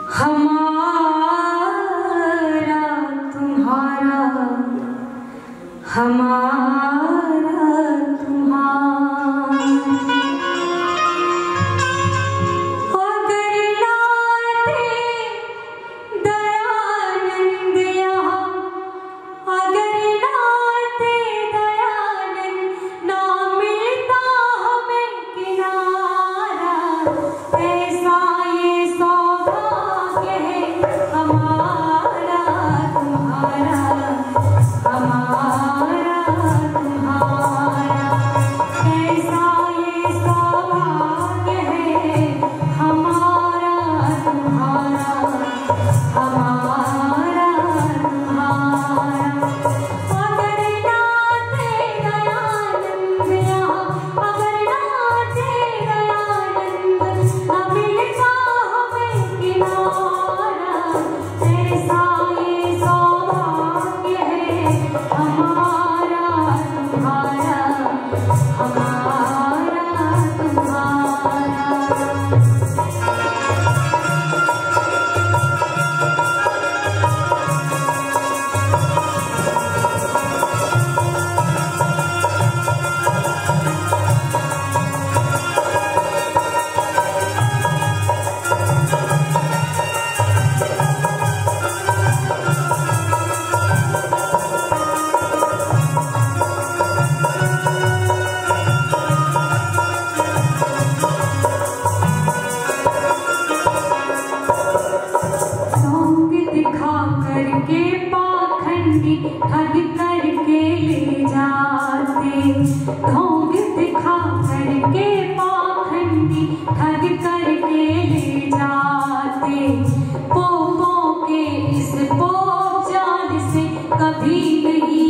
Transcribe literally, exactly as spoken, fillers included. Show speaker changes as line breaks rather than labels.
हमारा तुम्हारा हमारा तुम्हारा अगर लाते दयानंद यहाँ अगर लाते दयानंद ना मिलता हमें किनारा ऐसा ये सौभाग्य है हमारा तुम्हारा हमारा तुम्हारा ऐसा ये सौभाग्य है हमारा तुम्हारा हमारा तुम्हारा अगर लाते दयानंद यहाँ अगर लाते दयानंद न मिलता हमें किनारा ऐसा ये सौभाग्य है हमारा तुम्हारा हमारा तुम्हारा ढोंग दिखा करके पाखंडी ठग करके ले जाते ढोंग दिखा करके पाखंडी ठग करके ले जाते पोपों के इस पोप जाल से कभी नहीं